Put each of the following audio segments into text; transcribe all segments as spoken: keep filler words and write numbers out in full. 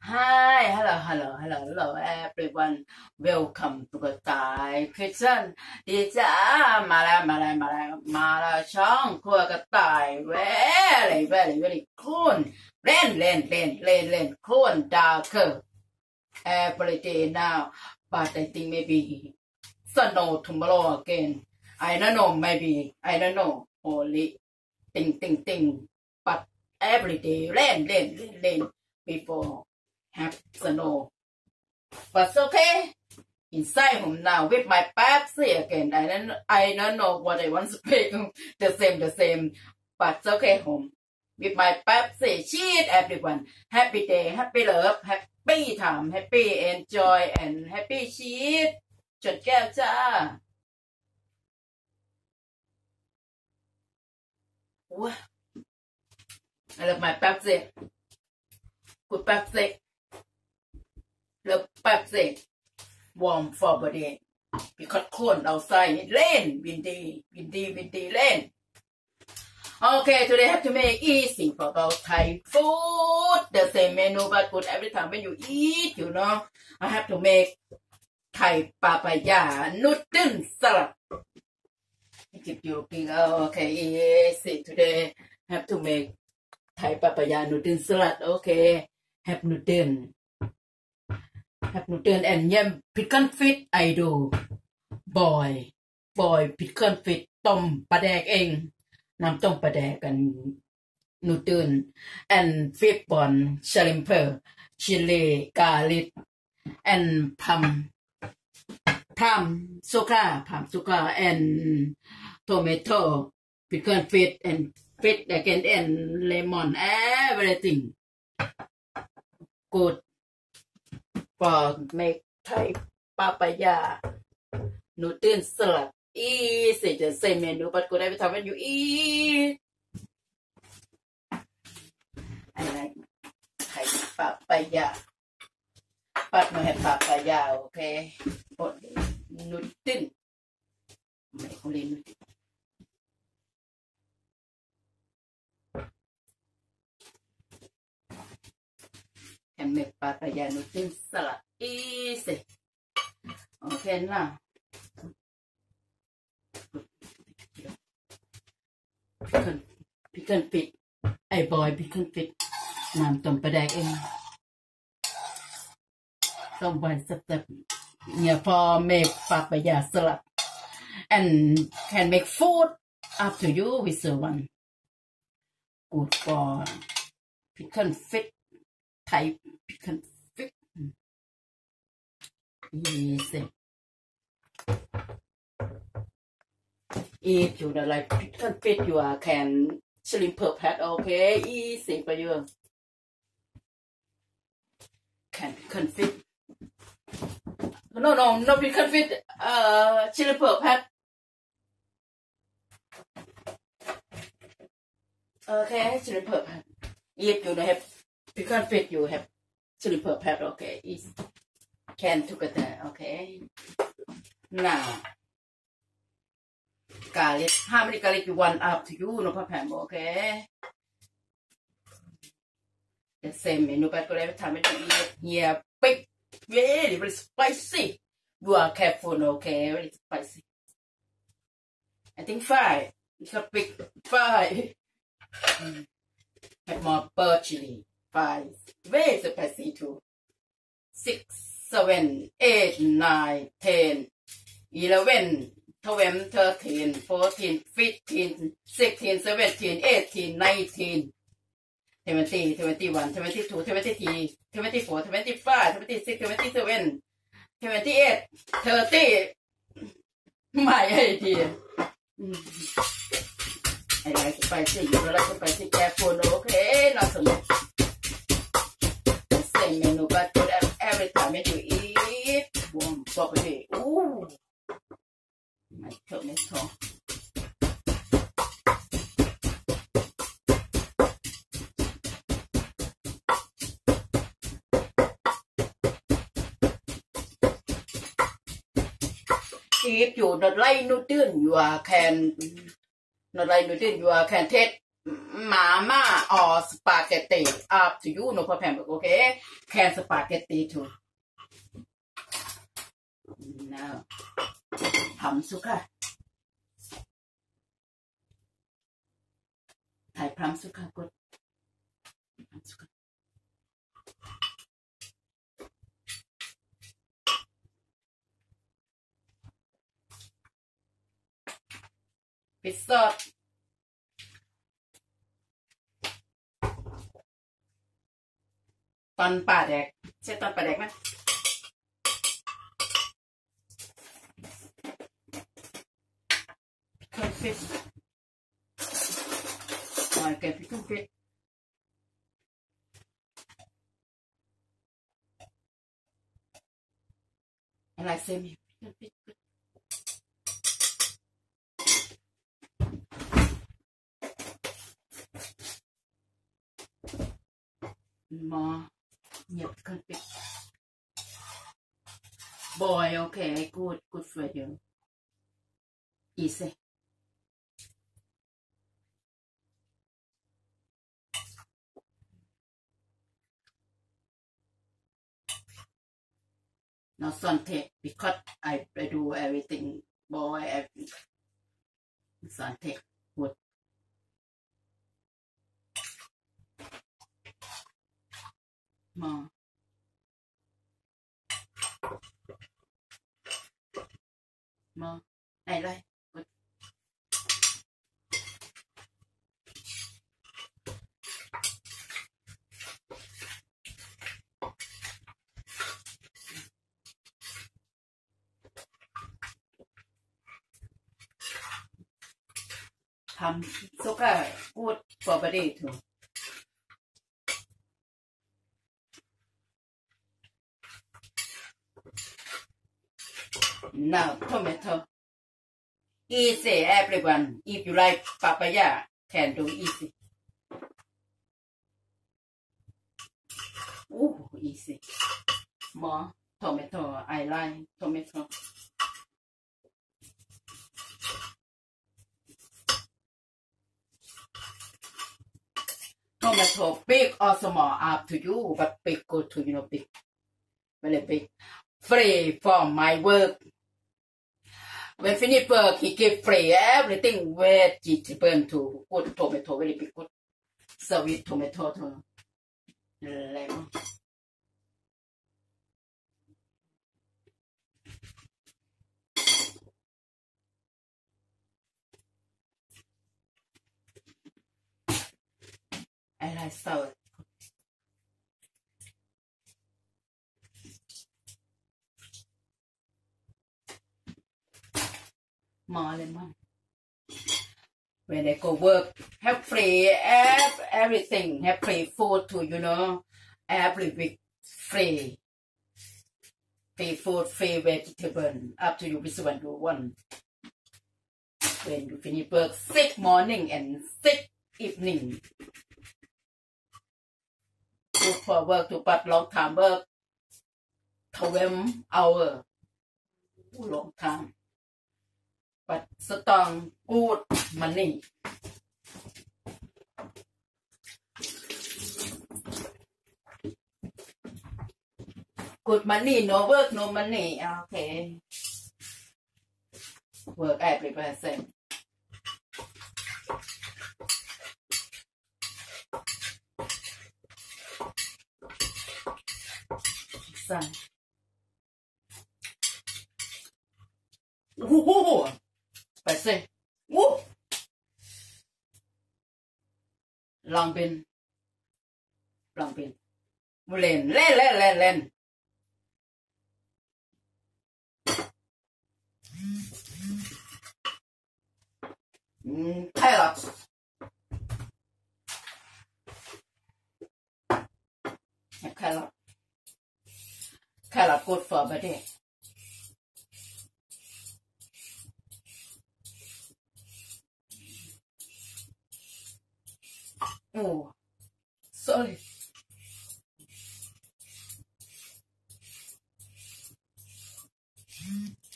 Hi, hello, hello, hello, hello, everyone. Welcome to the Thai Kitchen. ดีจ้ามาแล้วมาแล้วมาแล้วมาแล้วช่องครัวกระต่าย very very very cool เล่นเล่นเล่นเล่นเล่น cool darker every day now but I think maybe snow tomorrow again I don't know maybe I don't know only ting ting ting but every day เล่นเล่นเล่นเล่น before have snow but okay inside home now with my Pepsi again I don't I don't know what I want to speak the same the same but okay home with my Pepsi cheat everyone happy day happy love happy time happy enjoy and happy cheat จดแก้วจ้าว้า I love my Pepsi good Pepsi love Pepsi warm for body because cold outside rain windy windy windy rain okay today I have to make easy for about Thai food the same menu but good every time when you eat you know I have to make Thai papaya noodle salad keep you looking okay easy today I have to make Thai papaya noodle salad okay have noodle have noodle and yam pickle fit I do boy boy pickle fit ต้มปลาแดกเองน้ำต้มปลาแดกกันนูเดิล and fish bone shrimp chili garlic and palm palm sugar palm sugar and tomato pickle fit and fish again and lemon everything good for make Thai papaya noodle salad easy the same menu but good every time when you eat I like Thai papaya but no have papaya okay only noodle make only noodle can make papaya noodle salad easy okay now pickle pickle fit ไอ้บอย pickle fit น้ำต้มปลาแดกเองต้มไว้สักแป๊บเนี่ยพอ make papaya salad and can make food up to you with one good for pickle fit Thai pickle fit easy if you don't like pickle fit you can shrimp pat okay easy for you can pickle fit no no no pickle fit uh shrimp pat okay shrimp pat if you don't have pickle fit you have shrimp pat okay easy can together okay now garlic how many garlic you want up to you no problem okay the same menu but every time when you eat here big very very spicy you are careful okay very spicy I think five it's a big five have more bird chili five very spicy too six seven eight nine ten eleven twelve thirteen fourteen fifteen sixteen seventeen eighteen nineteen twenty twenty-one twenty-two twenty-three twenty-four twenty-five twenty-six twenty-seven twenty-eight thirty my idea I like spicy you like spicy careful okay not so much the same menu but good every time when you eat warm properly ooh my tomato if you not like noodle you are can not like noodle you are can take mama or spaghetti up to you no problem okay can spaghetti too now ทำสุกค่ะถ่ายพร้ำสุกค่ะกดพร้ำสุกค่ะปิดซอสตอนป่าแดกใช่ตอนป่าแดกไหมพิคฟิชหน่อยแกพิคฟิชอะไรเซมิพิคฟิชมาเงียบกันปิด boy okay good good for you easy now Sunday because I, I do everything boy everything Sunday goodมามาไหนเลยทำสุก้ากูดฟอร์บอดี้ถูกnow tomato easy everyone if you like papaya can do easy ooh easy more tomato I like tomato tomato big or small up to you but big good to you know big very big free from my work when finish work he give free everything vegetable to good tomato very big good sweet tomato to lemon I like sour more lemon when they go work have free have everything have free food too you know every week free free food free vegetable up to you which one you want when you finish work six morning and six evening go for work to but long time work twelve hour long time but strong good money good money no work no money okay work every person son oohไปสิวู้ลองเป็นลองเป็นเล่นเล่นเล่นเล่นเล่นแครอทแครอทแครอท good for body oh sorry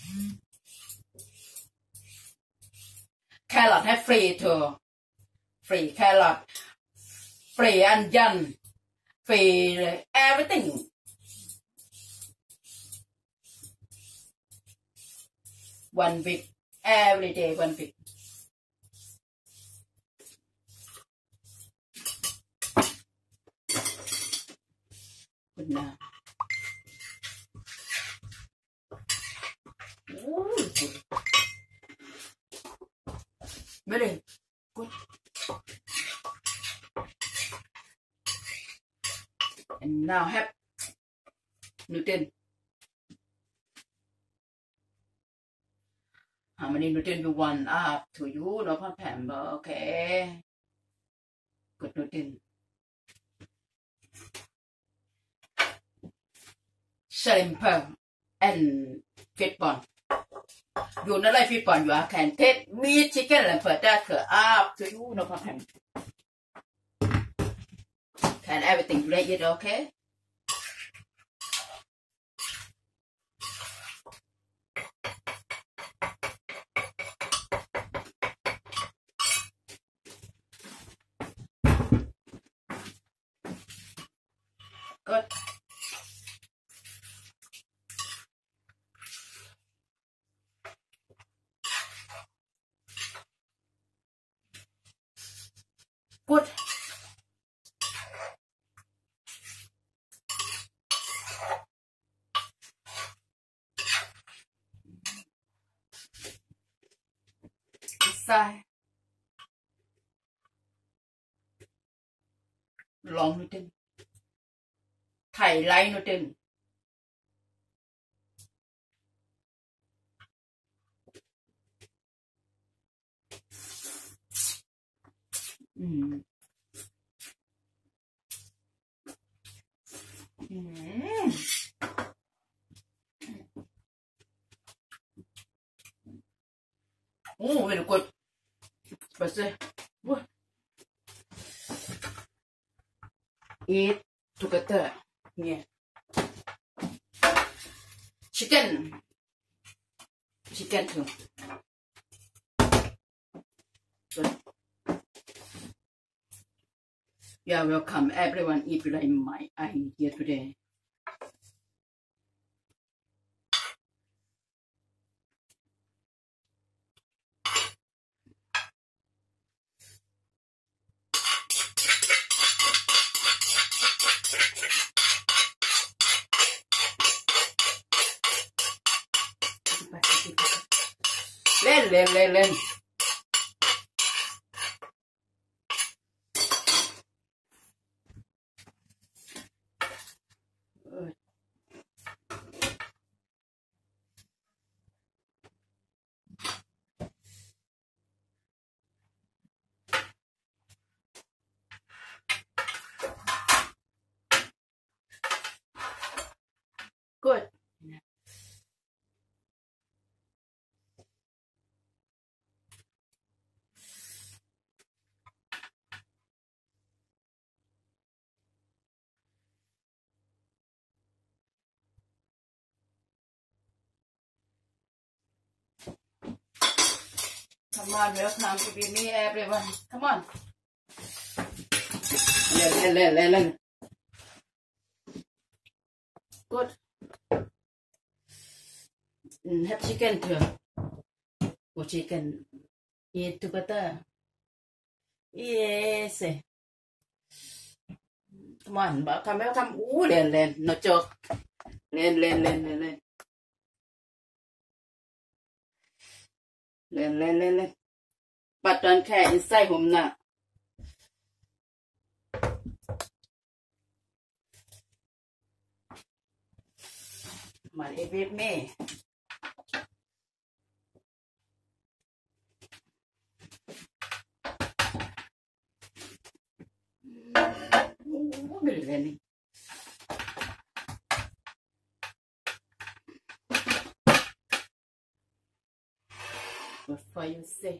carrot have free too free carrot, free onion, free everything. One week, every day, one week. Good now. Ooh, good. Very good. And now have nutrient. How many nutrient you want? Up to you, no problem. Okay. Good nutrient. Shrimp and fish bone. You not like fish bone, you can take meat, chicken, and put that up to you, no problem. Can everything like it, okay? Good. Good. Sai. Long nữa trên. Thầy lấy nữa trên. Mm. Mm. Oh, very good. But uh, what? Eat together. Yeah. Chicken. Chicken too. Good. Yeah, welcome everyone. If you like my idea today. Lên lên lên lên. Good. Come on, welcome to be me, everyone. Come on. Lên, lên, lên, lên. Good. Have chicken too. Good chicken. Eat together. Yes. Come on, welcome, welcome. Ooh, lên, lên. No joke. Lên, lên, lên, lên, lên. Lên, lên, lên, lên. But don't care inside home now. Come on, eat with me. Ooh, really, really. What for you say?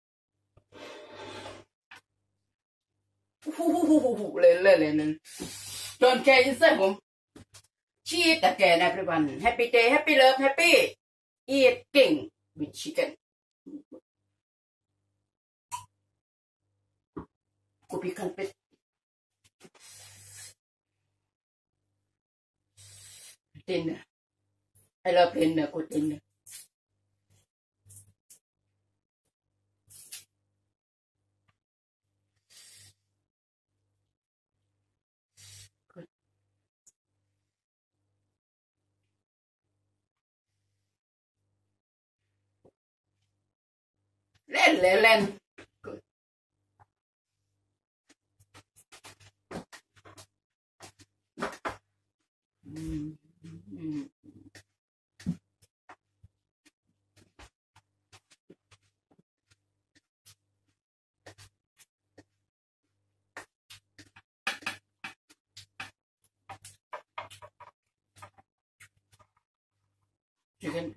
Lên, lên, lên, lên. Don't care inside home. Cheat again, everyone. Happy day, happy love, happy eating with chicken. Kopi kalpet. Dinner. I love dinner, good dinner. Good. Len, len, len. Good. Mm. Mm. Chicken.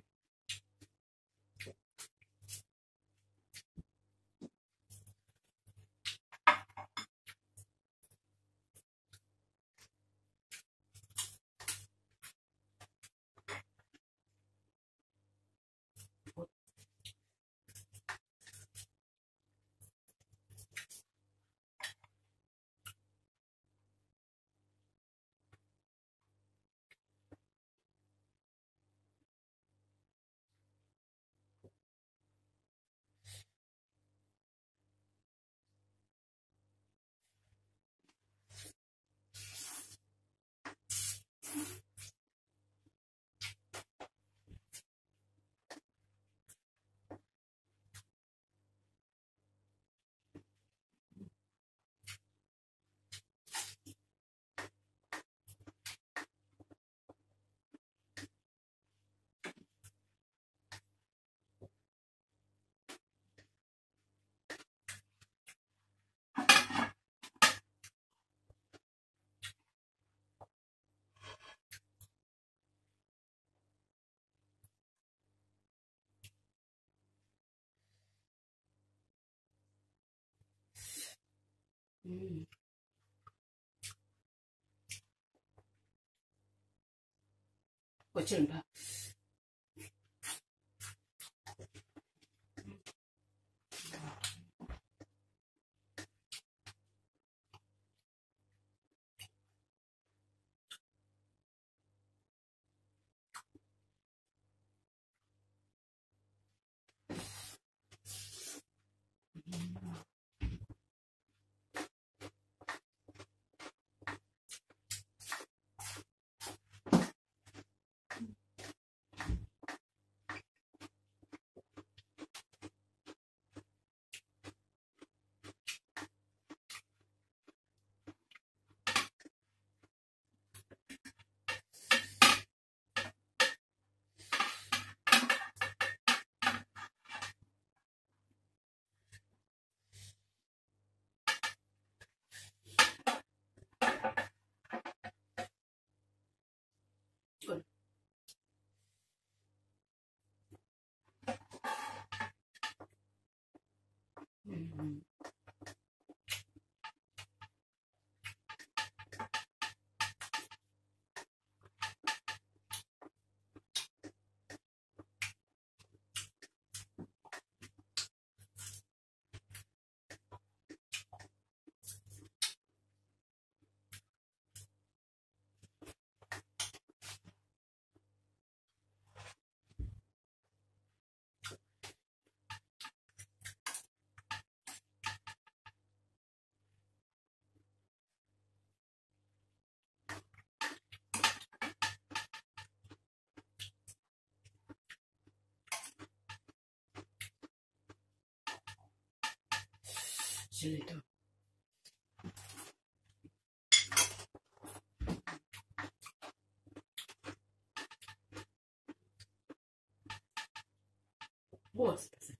Mm. Kochilin ba? Good. Mm. Chilito. What's this?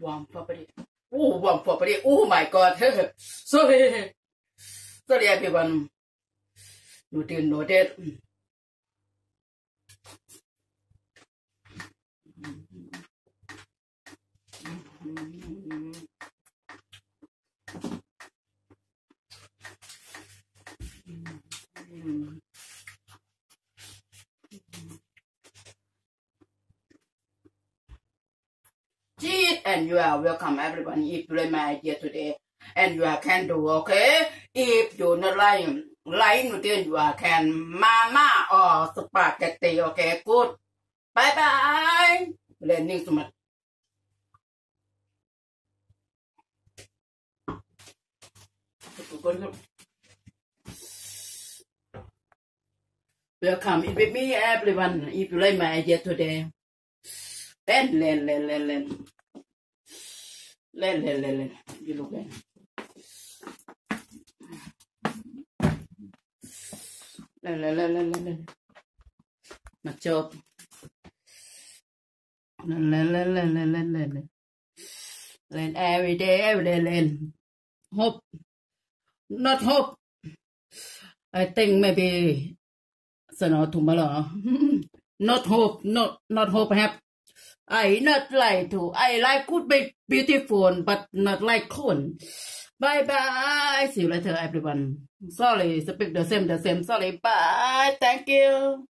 warm property. Oh, warm property. Oh my God. Sorry. Sorry, everyone. You didn't know that. And you are welcome, everyone. If you like my idea today, and you can do, okay? If you not like like nutrient, you can mama or spaghetti, okay? Good. Bye bye. Learning so much. Welcome with me, everyone. If you like my idea today, then learn, learn, learn, learn. Learn, learn, learn, learn. You look at learn, learn, learn, learn, learn. My job. Learn, learn, learn, learn, learn, learn, learn. Learn every day, every day, learn. Hope. Not hope. I think maybe so not tomorrow. Not hope, not not hope have. I not like to. I like good be beautiful, but not like cool. Bye bye. See you later, everyone. Sorry, speak the same, the same. Sorry. Bye. Thank you.